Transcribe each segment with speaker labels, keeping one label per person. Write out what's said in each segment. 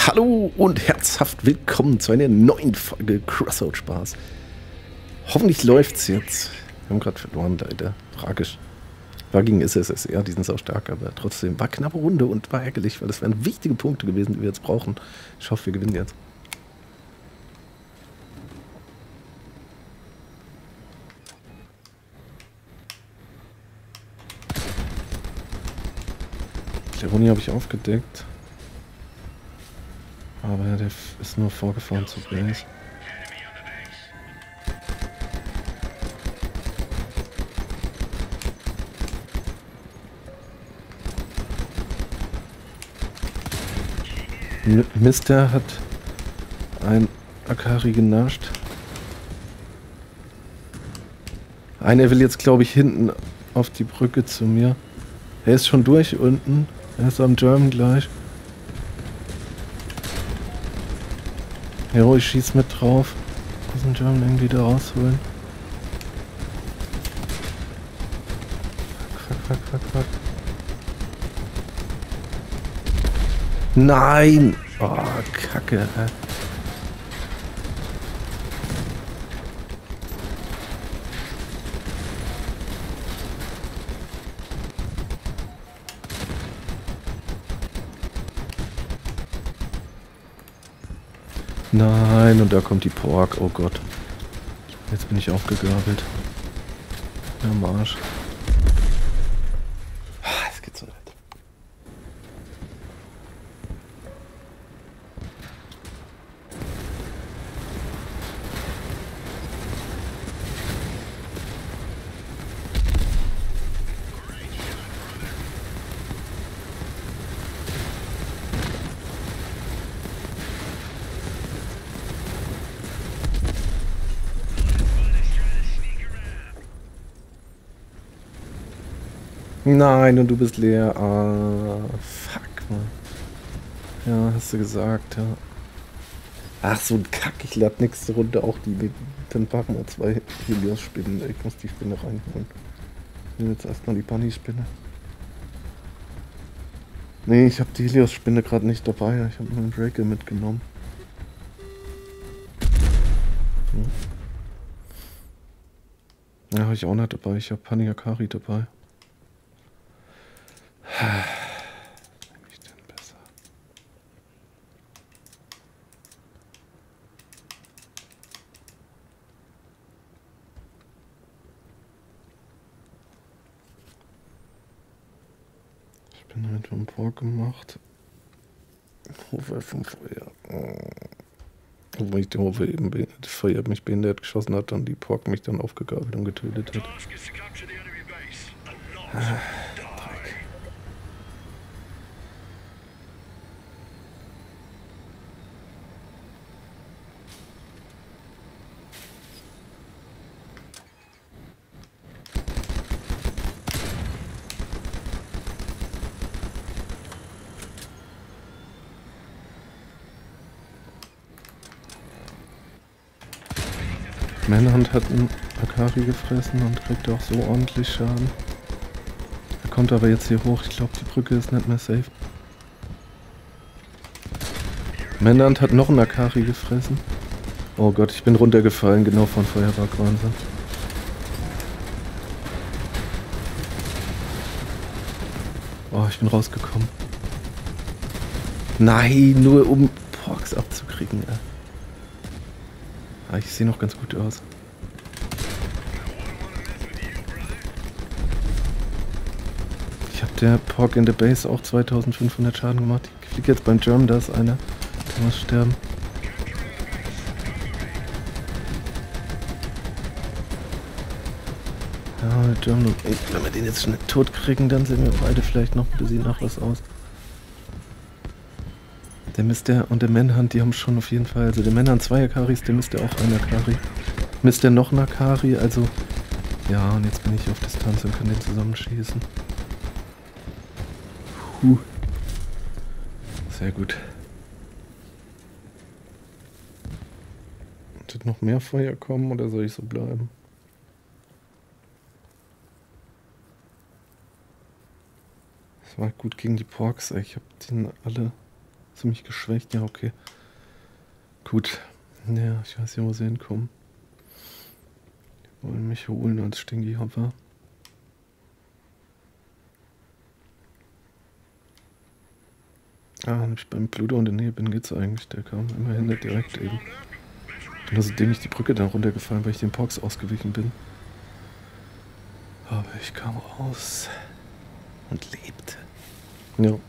Speaker 1: Hallo und herzhaft willkommen zu einer neuen Folge Crossout Spaß. Hoffentlich läuft's jetzt. Wir haben gerade verloren, leider. Tragisch. War gegen SSSR, die sind so stark, aber trotzdem war knappe Runde und war ärgerlich, weil das wären wichtige Punkte gewesen, die wir jetzt brauchen. Ich hoffe, wir gewinnen jetzt. Leroni habe ich aufgedeckt. Aber der ist nur vorgefahren zu Base. Mister hat ein Akari genascht. Einer will jetzt, glaube ich, hinten auf die Brücke zu mir. Er ist schon durch unten. Er ist am German gleich. Ja, ich schieß mit drauf. Muss den German irgendwie da rausholen. Fuck. Nein! Oh, Kacke. Nein, und da kommt die Pork. Oh Gott. Jetzt bin ich aufgegabelt. Am Arsch. Es geht so nicht. Nein, und du bist leer. Ah, fuck, man. Ja, hast du gesagt, ja. Ach, so ein Kack, ich lade nächste Runde auch die. Dann packen wir 2 Helios-Spinnen. Ich muss die Spinne reinholen. Ich nehme jetzt erstmal die Bunny-Spinne. Nee, ich habe die Helios-Spinne gerade nicht dabei. Ich habe nur einen Drake mitgenommen. Ja, habe ich auch nicht dabei. Ich habe Pani Akari dabei. Was nehme ich denn besser? Ich bin damit vom Pork gemacht. Hofer vom Feuer. Wo ich den Hofer eben das Feuer mich behindert geschossen hat und die Pork mich dann aufgegabelt und getötet hat. Dreck. Manhunt hat einen Akari gefressen und kriegt auch so ordentlich Schaden. Er kommt aber jetzt hier hoch. Ich glaube, die Brücke ist nicht mehr safe. Manhunt hat noch einen Akari gefressen. Oh Gott, ich bin runtergefallen, genau von Feuerwerk. Wahnsinn. Oh, ich bin rausgekommen. Nein, nur um Porks abzukriegen. Ah, ich sehe noch ganz gut aus. Ich habe der Pork in der Base auch 2500 Schaden gemacht. Ich fliege jetzt beim German, da ist einer. Der muss sterben. Ja, der German, wenn wir den jetzt schnell tot kriegen, dann sehen wir beide vielleicht noch ein bisschen nach was aus. Der Mister und der Manhunt, die haben schon auf jeden Fall, also der Manhunt 2 Akaris, der Mister auch ein Akari. Mister noch ein Akari, also ja, und jetzt bin ich auf Distanz und kann den zusammenschießen. Sehr gut. Wird noch mehr Feuer kommen oder soll ich so bleiben? Das war gut gegen die Porks, ey. Ich hab den alle Ziemlich geschwächt, ja, okay. Gut. Ja, ich weiß ja, wo sie hinkommen. Die wollen mich holen als Stinky-Hopper. Ah, wenn ich beim Pluto in der Nähe bin, geht's eigentlich. Der kam immerhin nicht direkt eben. Nur seitdem ich die Brücke dann runtergefallen, weil ich den Porks ausgewichen bin. Aber ich kam raus und lebte. Ja.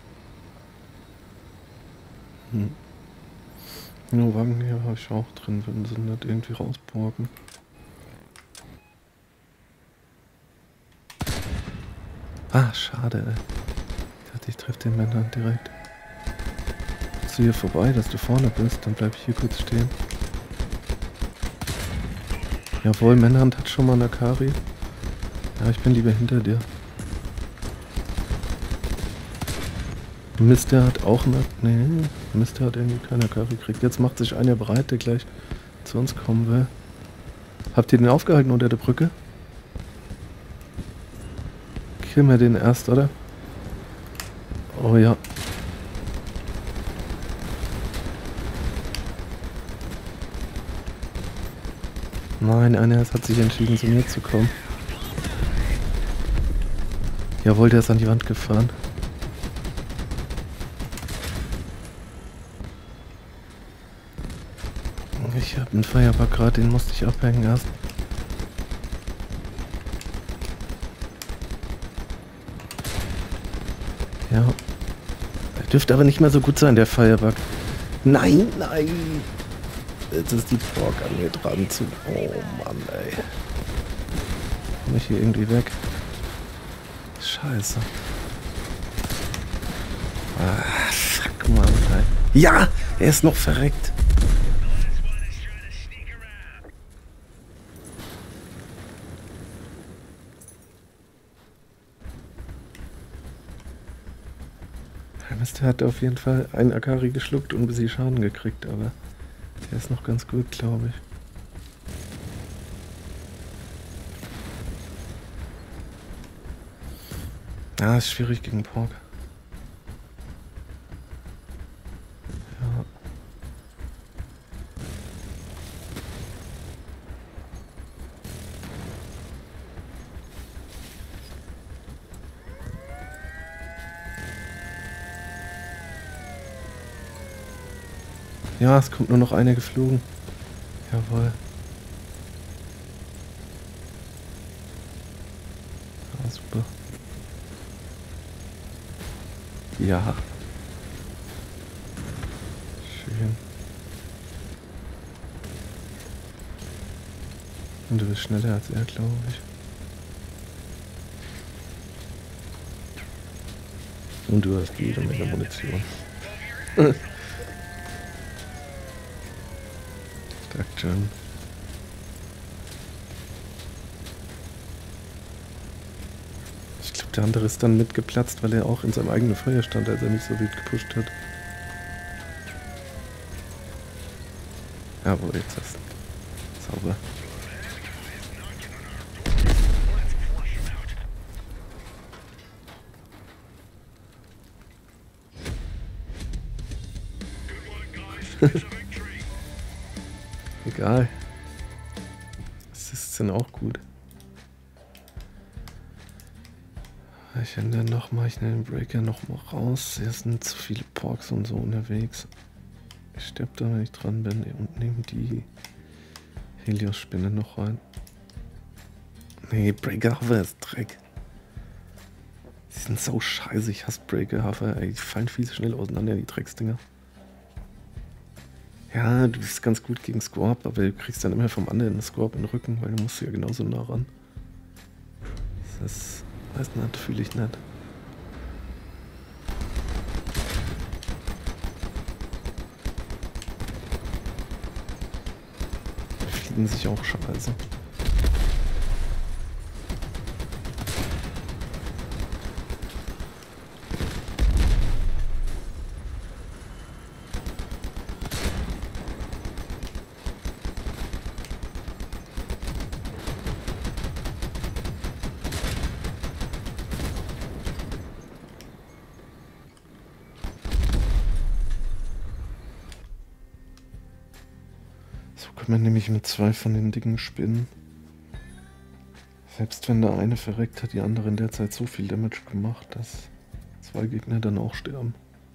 Speaker 1: Nur Wagen hier habe ich auch drin, wenn sie nicht irgendwie rausborgen. Ah, schade, ey. Ich dachte, ich treffe den Männer direkt. Bist du hier vorbei, dass du vorne bist? Dann bleib ich hier kurz stehen. Jawohl, Männerhand hat schon mal eine Akari. Ja, ich bin lieber hinter dir. Mist, der hat auch eine... Nee, Mist, der hat irgendwie keine Akari gekriegt. Jetzt macht sich einer bereit, der gleich zu uns kommen will. Habt ihr den aufgehalten unter der Brücke? Killen wir den erst, oder? Oh ja. Nein, einer hat sich entschieden, zu mir zu kommen. Jawohl, der ist an die Wand gefahren. Ich habe einen Feuerball gerade, den musste ich abhängen erst. Ja. Er dürfte aber nicht mehr so gut sein, der Firebug. Nein, nein! Jetzt ist die Pork an mir dran zu... Oh Mann, ey. Komm ich hier irgendwie weg? Scheiße. Ah, fuck, Mann, ey. Ja! Er ist noch verreckt. Der hat auf jeden Fall einen Akari geschluckt und ein bisschen Schaden gekriegt, aber der ist noch ganz gut, glaube ich. Ah, ist schwierig gegen Pork. Ja. Ja, es kommt nur noch einer geflogen. Jawohl. Ah, super. Ja. Schön. Und du bist schneller als er, glaube ich. Und du hast jede Menge Munition. Dankeschön. Ich glaube, der andere ist dann mitgeplatzt, weil er auch in seinem eigenen Feuer stand, als er mich so wild gepusht hat. Jawohl, jetzt ist sauber. Egal. Assists sind auch gut. Ich ändere nochmal, ich nehme den Breaker nochmal raus. Hier sind zu viele Porks und so unterwegs. Ich sterbe da, wenn ich dran bin, und nehme die Helios-Spinne noch rein. Nee, Breaker-Hover ist Dreck. Die sind so scheiße, ich hasse Breaker-Hover. Die fallen viel zu schnell auseinander, die Drecksdinger. Ja, du bist ganz gut gegen Scorp, aber du kriegst dann immer vom anderen Scorp in den Rücken, weil du musst ja genauso nah ran. Das ist, weiß nicht, fühle ich nicht. Die fliegen sich auch scheiße. Pokémon nehme ich mit 2 von den dicken Spinnen. Selbst wenn der eine verreckt, hat die andere in der Zeit so viel Damage gemacht, dass 2 Gegner dann auch sterben.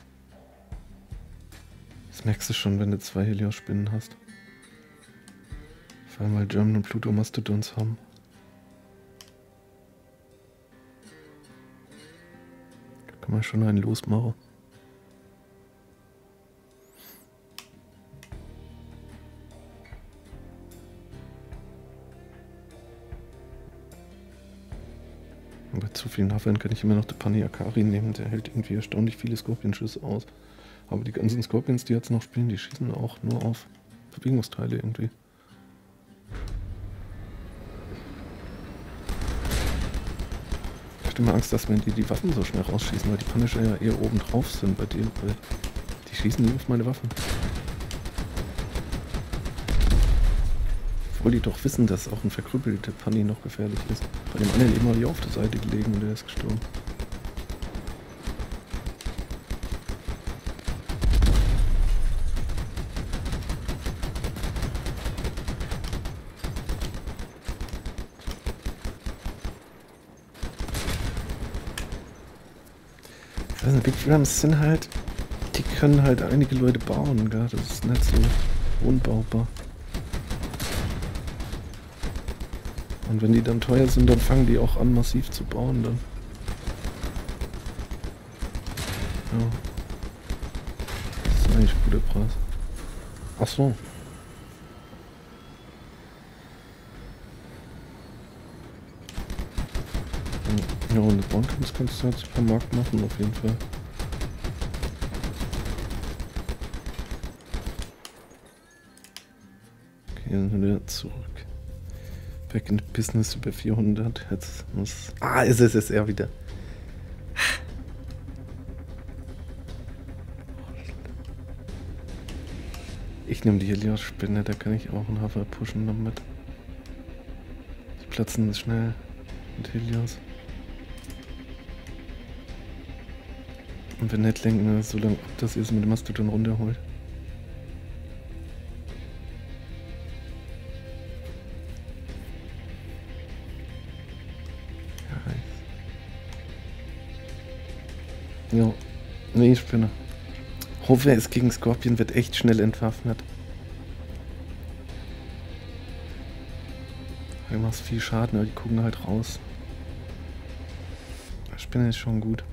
Speaker 1: Das merkst du schon, wenn du 2 Helios-Spinnen hast. Vor allem, weil German und Pluto Mastodons haben. Da kann man schon einen losmachen. Bei zu vielen Haffern kann ich immer noch den Paniakari nehmen, der hält irgendwie erstaunlich viele Skorpionschüsse aus. Aber die ganzen Scorpions, die jetzt noch spielen, die schießen auch nur auf Bewegungsteile irgendwie. Ich hatte immer Angst, dass wenn die Waffen so schnell rausschießen, weil die Punisher ja eher oben drauf sind bei denen, weil die schießen nie auf meine Waffen. Obwohl die doch wissen, dass auch ein verkrüppelter Punny noch gefährlich ist. Bei dem anderen immer hier auf der Seite gelegen und der ist gestorben. Ich weiß nicht, Big Rams sind halt, die können halt einige Leute bauen, gell? Das ist nicht so unbaubar. Und wenn die dann teuer sind, dann fangen die auch an, massiv zu bauen dann. Ja. Das ist eigentlich ein guter Preis. Ach so. Ja, und das Bauen kannst du jetzt vom Markt machen, auf jeden Fall. Okay, dann sind wir zurück. Back in Business über 400. Jetzt muss... Ah, ist es er wieder. Ich nehme die Helios-Spinne, da kann ich auch einen Hafer pushen damit. Die platzen schnell mit Helios. Und wenn nicht lenken, dann so lange ab, dass ihr es mit dem Mastodon runterholt. Ja, nee, Spinne. Hoffe, es gegen Scorpion wird echt schnell entwaffnet. Du machst viel Schaden, aber die gucken halt raus. Spinne ist schon gut.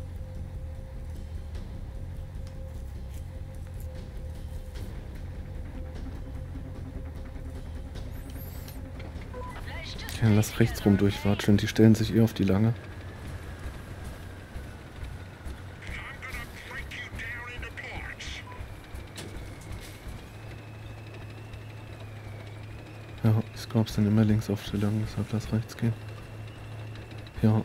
Speaker 1: Okay, lass rechts rum durchwatscheln, die stellen sich eher auf die Lange. Ja, die Scorps sind immer links auf der Lange, deshalb lass rechts gehen. Ja.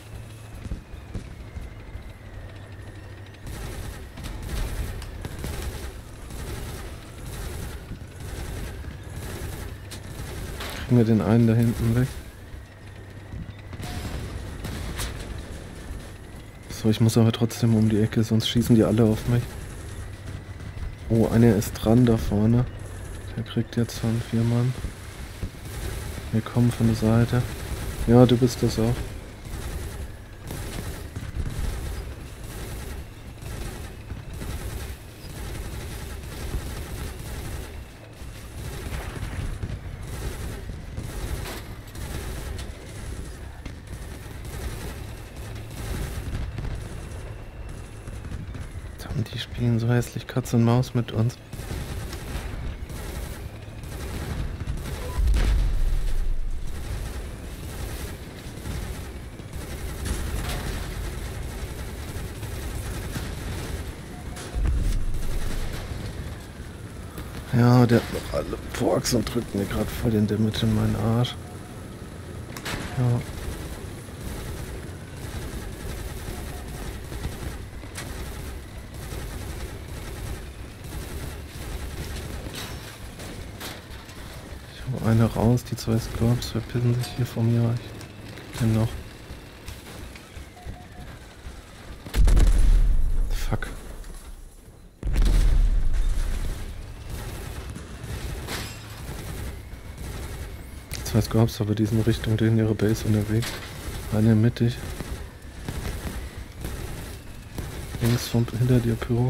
Speaker 1: Kriegen wir den einen da hinten weg. So, ich muss aber trotzdem um die Ecke, sonst schießen die alle auf mich. Oh, einer ist dran da vorne. Der kriegt jetzt von 4 Mann. Wir kommen von der Seite. Ja, du bist das auch. Die spielen so hässlich Katze und Maus mit uns. Ja, der hat noch alle Porks und drückt mir gerade voll den Damage in meinen Arsch. Ja. Ich hau eine raus, die 2 Scorps verpissen sich hier von mir. Ich kenne noch. Fuck. 2 Scorps, aber die sind Richtung in ihre Base unterwegs. Eine mittig. Links von hinter dir, Pyro.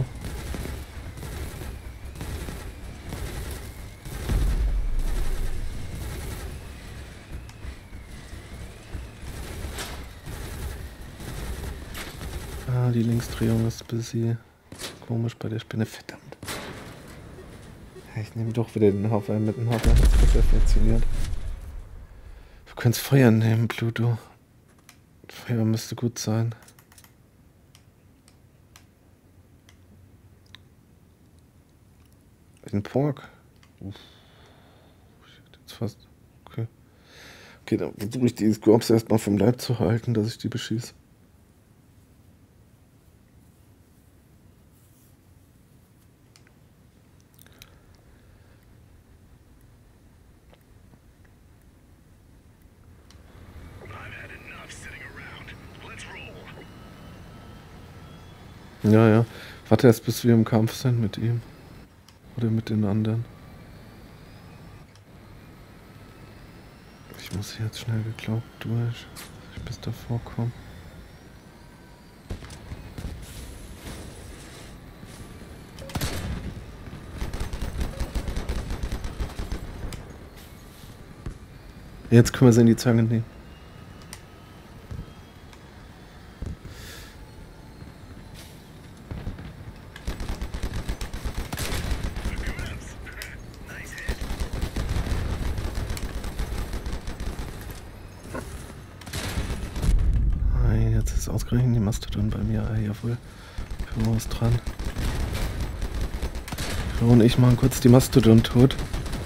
Speaker 1: Ah, die Linksdrehung ist ein bisschen komisch bei der Spinne. Verdammt. Ich nehme doch wieder den Haufen mit dem Haufen. Das hat perfektioniert. Du kannst Feuer nehmen, Pluto. Feuer müsste gut sein. Ein Pork. Uff. Jetzt fast. Okay. Okay, dann versuche ich die Scorps erstmal vom Leib zu halten, dass ich die beschieße. Ja, ja. Warte erst, bis wir im Kampf sind mit ihm. Oder mit den anderen. Ich muss jetzt schnell geglaubt durch, dass ich bis davor komme. Jetzt können wir sie in die Zange nehmen. Jetzt ist ausgerechnet die Mastodon bei mir. Ah, jawohl. Pyro ist dran. Pyro und ich machen kurz die Mastodon tot.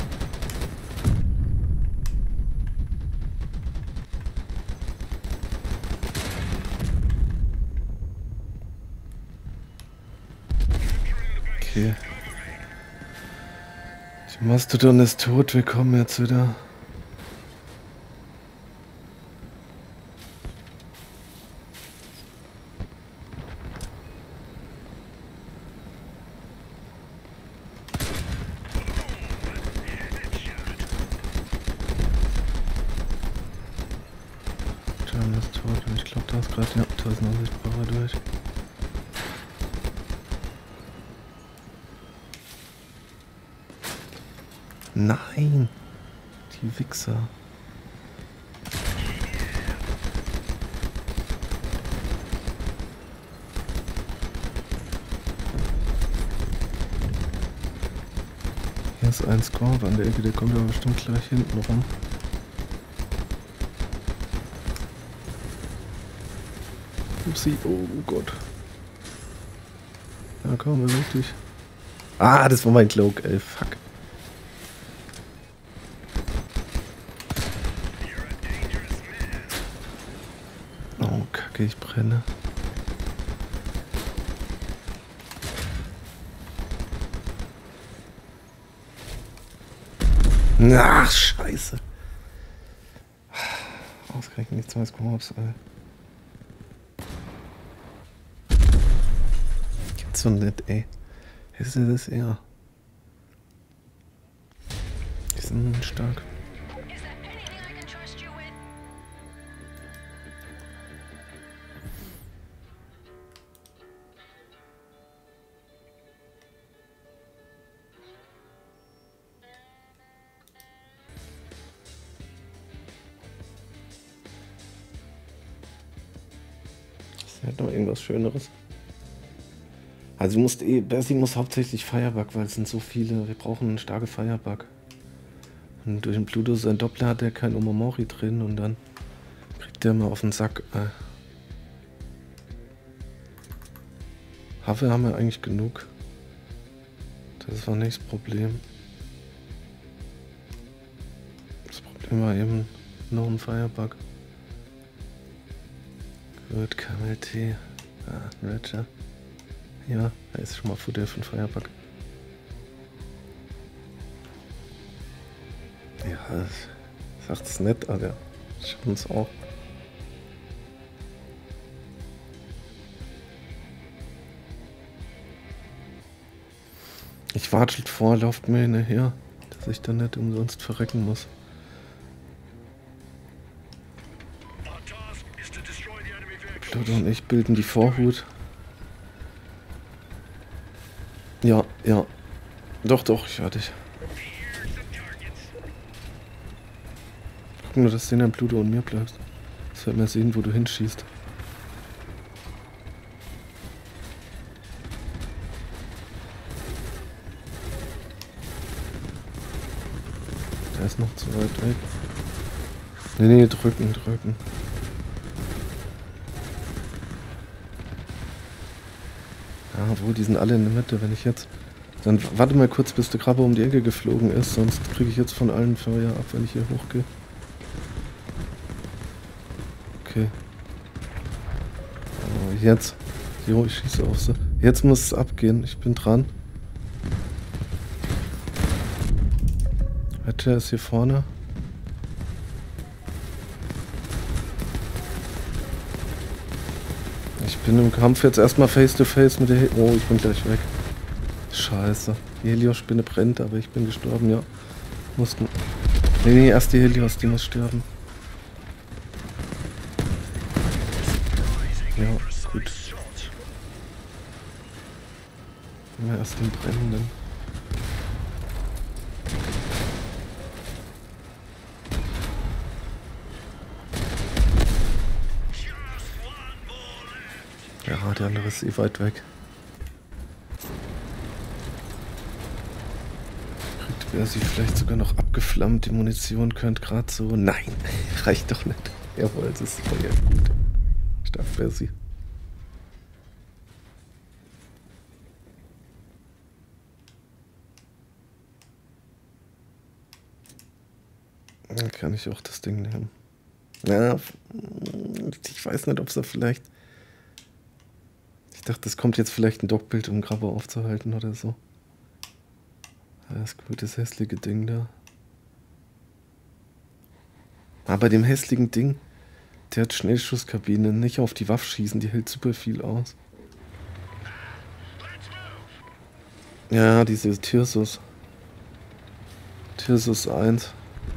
Speaker 1: Okay. Die Mastodon ist tot. Wir kommen jetzt wieder. Ist tot und ich glaube, da ist gerade, ja, da ist ein unsichtbarer durch. Nein! Die Wichser. Hier ist ein Scorp an der Ecke, der kommt aber bestimmt gleich hinten rum. Upsi, oh Gott. Ja, komm, richtig. Ah, das war mein Cloak, ey, fuck. Oh, Kacke, ich brenne. Ach, scheiße. Ausgerechnet nichts mehr Scorps, ey. So nett, ey. Ist das eher. Die sind stark. Ist halt noch irgendwas Schöneres. Also Bessie muss hauptsächlich Firebug, weil es sind so viele. Wir brauchen eine starke Firebug. Und durch den Pluto sein Doppler hat er kein Omamori drin und dann kriegt der mal auf den Sack. Hafe haben wir eigentlich genug. Das war nicht das Problem. Das Problem war eben noch ein Firebug. Gut, KMLT. Ratcher. Ja, da ist schon mal Futter für den Firebug. Ja, sagt es nett, aber schaffen es auch. Ich watschelt vor, lauft mir hinterher, dass ich dann nicht umsonst verrecken muss. Pluto und ich bilden die Vorhut. Ja, ja. Doch, doch, ich höre dich. Guck nur, dass du hinter Pluto und mir bleibst. Das wird mir sehen, wo du hinschießt. Der ist noch zu weit weg. Nee, drücken. Ja, obwohl, die sind alle in der Mitte. Wenn ich jetzt... Dann warte mal kurz, bis der Krabbe um die Ecke geflogen ist, sonst kriege ich jetzt von allen Feuer ab, wenn ich hier hochgehe. Okay. Aber jetzt... Jo, ich schieße auf sie. Jetzt muss es abgehen. Ich bin dran. Der ist hier vorne. Ich bin im Kampf jetzt erstmal face to face mit der Oh, ich bin gleich weg. Scheiße. Die Helios-Spinne brennt, aber ich bin gestorben, ja. Mussten. Nee, erst die Helios, die muss sterben. Ja, gut. Ja, erst den Brennenden. Ja, der andere ist eh weit weg. Kriegt wer sie vielleicht sogar noch abgeflammt. Die Munition könnte gerade so... Nein, reicht doch nicht. Jawohl, es ist Feuer gut. Stark wer sie. Dann kann ich auch das Ding nehmen. Ja, ich weiß nicht, ob es da vielleicht... Ich dachte, es kommt jetzt vielleicht ein Dockbild, um Krabbe aufzuhalten oder so. Ja, ist gut, das hässliche Ding da. Aber bei dem hässlichen Ding, der hat Schnellschusskabine, nicht auf die Waffe schießen, die hält super viel aus. Ja, diese Tirsus. Tirsus 1.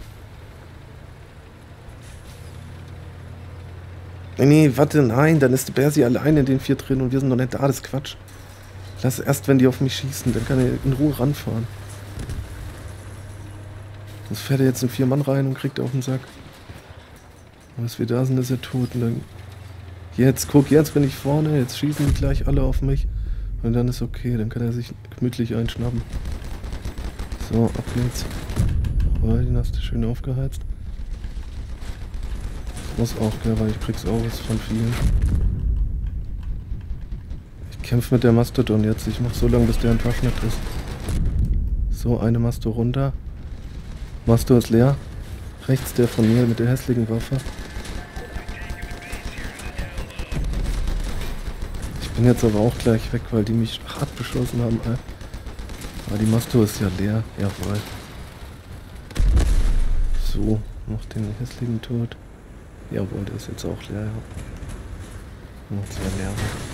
Speaker 1: Nee, warte, nein, dann ist der Bersi allein in den 4 drin und wir sind noch nicht da, das ist Quatsch. Lass erst, wenn die auf mich schießen, dann kann er in Ruhe ranfahren. Sonst fährt er jetzt in 4 Mann rein und kriegt auf den Sack. Und bis wir da sind, ist er tot. Und dann jetzt, guck, jetzt bin ich vorne, jetzt schießen die gleich alle auf mich. Und dann ist okay, dann kann er sich gemütlich einschnappen. So, ab jetzt. Oh, den hast du schön aufgeheizt. Muss auch, gell, weil ich krieg's auch was von vielen. Ich kämpfe mit der Mastodon jetzt. Ich mach so lange, bis der ein Verschnitt ist. So, eine Masto runter. Masto ist leer. Rechts der von mir mit der hässlichen Waffe. Ich bin jetzt aber auch gleich weg, weil die mich hart beschossen haben. Aber die Masto ist ja leer. Jawohl. So, noch den hässlichen tot. Jawohl, der ist jetzt auch leer, ja. Noch 2 leer.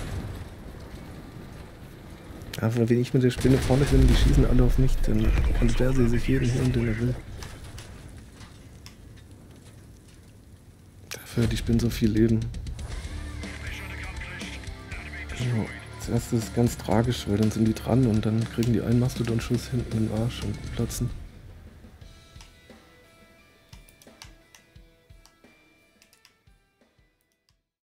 Speaker 1: Aber wenn ich mit der Spinne vorne bin, die schießen alle auf mich, dann kann der Bersi sich jeden holen, den er will. Dafür hat die Spinne so viel Leben. Ja, das erste ist ganz tragisch, weil dann sind die dran und dann kriegen die einen Mastodon-Schuss hinten im Arsch und platzen.